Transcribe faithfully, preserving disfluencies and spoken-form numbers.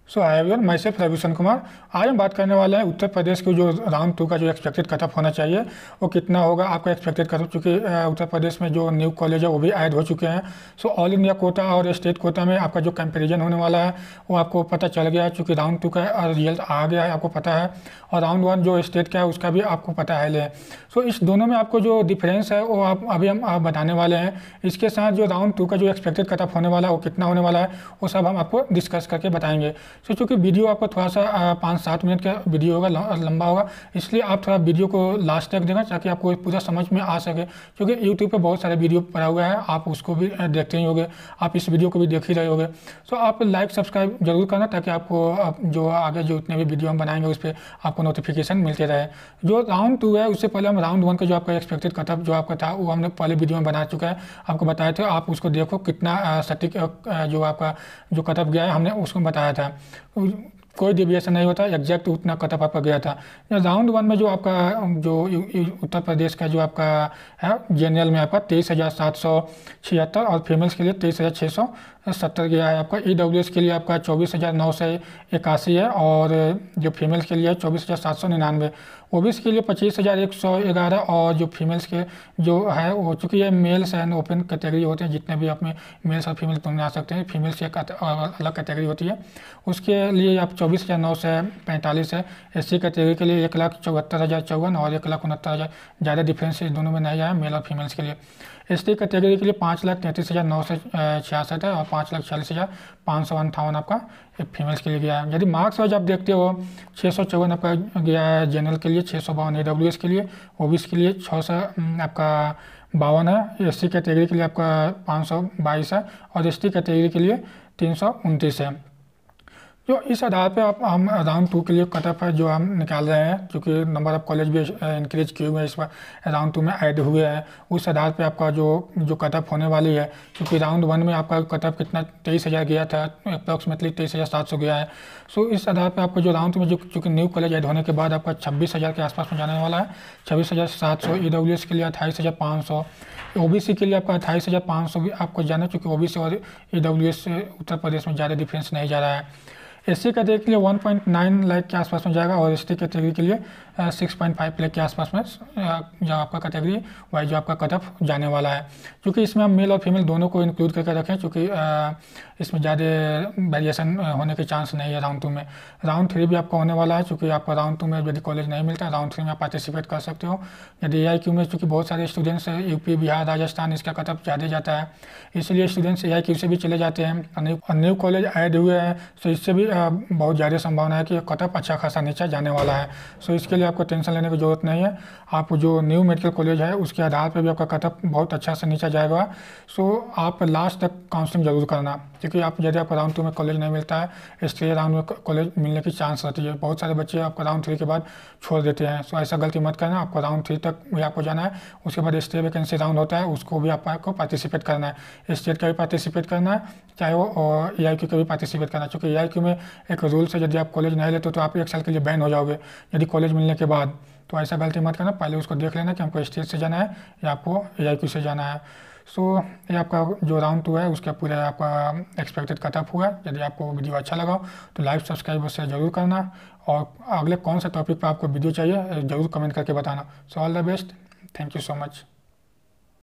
सो hi everyone, मैं सिर्फ revision Kumar. आज हम बात करने वाले हैं उत्तर प्रदेश की जो राउंड टू का जो एक्सपेक्टेड कटअप होना चाहिए वो कितना होगा आपका एक्सपेक्टेड कटअप, चूँकि उत्तर प्रदेश में जो न्यू कॉलेज है वो भी ऐड हो चुके हैं। सो ऑल इंडिया कोटा और स्टेट कोटा में आपका जो कंपैरिजन होने वाला है वो आपको पता चल गया है, चूँकि राउंड टू का रिजल्ट आ गया है, आपको पता है, और राउंड वन जो स्टेट का है उसका भी आपको पता है ले। सो इस दोनों में आपको जो डिफरेंस है वो आप अभी हम आप बताने वाले हैं। इसके साथ जो राउंड टू का जो एक्सपेक्टेड कटअप होने वाला है वो कितना होने वाला है वो सब हम आपको डिस्कस करके बताएंगे। सो चूँकि वीडियो आपको थोड़ा सा पाँच सात मिनट का वीडियो होगा, लंबा होगा, इसलिए आप थोड़ा वीडियो को लास्ट तक देखें ताकि आपको पूरा समझ में आ सके। क्योंकि यूट्यूब पे बहुत सारे वीडियो पड़ा हुआ है, आप उसको भी देखते ही होंगे, आप इस वीडियो को भी देख ही रहे होंगे। सो आप लाइक सब्सक्राइब जरूर करना ताकि आपको जो आगे जो इतने भी वीडियो हम बनाएंगे उस पर आपको नोटिफिकेशन मिलते रहे। जो राउंड टू है उससे पहले हम राउंड वन का जो आपका एक्सपेक्टेड कटअप जो आपका था वो हमने पहले वीडियो में बना चुका है, आपको बताए थे, आप उसको देखो कितना सटीक जो आपका जो कटअप गया है हमने उसको बताया था, कोई डेविएशन नहीं होता, एग्जैक्ट उतना कटअप आपका गया था। राउंड वन में जो आपका जो उत्तर प्रदेश का जो आपका है जनरल में आपका तेईस हज़ार सात सौ छिहत्तर और फीमेल्स के लिए तेईस हज़ार छः सौ सत्तर गया है। आपका ई डब्ल्यू एस के लिए आपका चौबीस हज़ार नौ सौ इक्यासी है और जो फीमेल्स के लिए चौबीस हज़ार सात सौ निन्यानवे। ओ बी सी के लिए पच्चीस हज़ार एक सौ ग्यारह और जो फीमेल्स के जो है वो चूँकि ये मेल्स एंड ओपन कैटेगरी होते हैं, जितने भी आप में मेल्स और फीमेल तुम आ सकते हैं, फीमेल्स एक अलग कैटेगरी होती है, उसके लिए आप चौबीस हज़ार नौ सौ पैंतालीस है। एस सी कैटेगरी के लिए एक लाख चौहत्तर हज़ार चौवन और एक लाख उनहत्तर हज़ार, ज़्यादा डिफरेंस इस दोनों में नहीं आया मेल और फीमेल्स के लिए। एस टी कैटेगरी के लिए पाँच लाख तैंतीस हज़ार नौ सौ छियासठ है और पाँच लाख छियालीस हज़ार पाँच सौ अंठावन आपका फीमेल्स के लिए गया है। यदि मार्क्स वाइज आप देखते हो छः सौ चौवन आपका गया है जनरल के लिए, छः सौ बावन ए डब्ल्यू एस के लिए, ओ बी सी के लिए छः सौ आपका बावन है, एस सी कैटेगरी के लिए आपका पाँच सौ बाईस है और एस टी कैटेगरी के लिए तीन सौ उनतीस है। जो इस आधार पे आप हम राउंड टू के लिए कटअप है जो हम निकाल रहे हैं, क्योंकि नंबर ऑफ कॉलेज भी इंक्रीज किए हुए हैं, इस बार राउंड टू में ऐड हुए हैं, उस आधार पे आपका जो जो कटअप होने वाली है। क्योंकि राउंड वन में आपका कटअप कितना तेईस हज़ार गया था, अप्रॉक्सीमेटली तेईस हज़ार सात सौ गया है। सो इस आधार पर आपको जो राउंड में जो चूँकि न्यू कॉलेज ऐड होने के बाद आपका छब्बीस हज़ार के आसपास में जाने वाला है, छब्बीस हज़ार सात सौ, ई डब्ल्यू एस के लिए अट्ठाईस हज़ार पाँच सौ, ओ बी सी के लिए आपका अट्ठाईस हज़ार पाँच सौ भी आपको जाना, चूँकि ओ बी सी और ई डब्ल्यू एस से उत्तर प्रदेश में ज़्यादा डिफरेंस नहीं जा रहा है। एस सी कैटेगरी के लिए वन पॉइंट नाइन लाख के आसपास में जाएगा और एस टी कैटेगरी के लिए सिक्स पॉइंट फाइव लाख के आसपास में जो आपका कैटेगरी वाइज जो आपका कटअप जाने वाला है। क्योंकि इसमें हम मेल और फीमेल दोनों को इंक्लूड करके रखें, क्योंकि इसमें ज़्यादा वेरिएशन होने के चांस नहीं है राउंड टू में। राउंड थ्री भी आपका होने वाला है, क्योंकि आपको राउंड टू में यदि कॉलेज नहीं मिलता है राउंड थ्री में आप पार्टिसिपेट कर सकते हो। यदि ए आई क्यू में चूँकि बहुत सारे स्टूडेंट्स यूपी, बिहार, राजस्थान इसका कटअप ज़्यादा जाता है, इसलिए स्टूडेंट्स ए आई क्यू से भी चले जाते हैं और न्यू कॉलेज ऐड हुए हैं, तो इससे भी बहुत ज़्यादा संभावना है कि कटअप अच्छा खासा नीचे जाने वाला है। सो इसके लिए आपको टेंशन लेने की ज़रूरत नहीं है। आप जो न्यू मेडिकल कॉलेज है उसके आधार पर भी आपका कटअप बहुत अच्छा से नीचे जाएगा। सो आप लास्ट तक काउंसलिंग जरूर करना, क्योंकि आप यदि आपको राउंड टू में कॉलेज नहीं मिलता है इसलिए राउंड में कॉलेज मिलने की चांस रहती है। बहुत सारे बच्चे आपको राउंड थ्री के बाद छोड़ देते हैं, सो ऐसा गलती मत करना। आपको राउंड थ्री तक भी आपको जाना है, उसके बाद स्टेट वैकेंसी राउंड होता है, उसको भी आपको पार्टिसिपेट करना है, स्टेट का भी पार्टिसिपेट करना है, चाहे वो ए आई क्यू का भी पार्टिसिपेट करना है। क्योंकि ए आई क्यू में एक रूल से यदि आप कॉलेज नहीं लेते तो आप एक साल के लिए बैन हो जाओगे यदि कॉलेज मिलने के बाद। तो ऐसा गलती मत करना, पहले उसको देख लेना कि हमको स्टेट से जाना है या आपको ए आई क्यू से जाना है। सो ये आपका जो राउंड टू है उसका पूरा आपका एक्सपेक्टेड कटअप हुआ है। यदि आपको वीडियो अच्छा लगा तो लाइक सब्सक्राइब से जरूर करना और अगले कौन सा टॉपिक पर आपको वीडियो चाहिए ज़रूर कमेंट करके बताना। So all the best, thank you so much.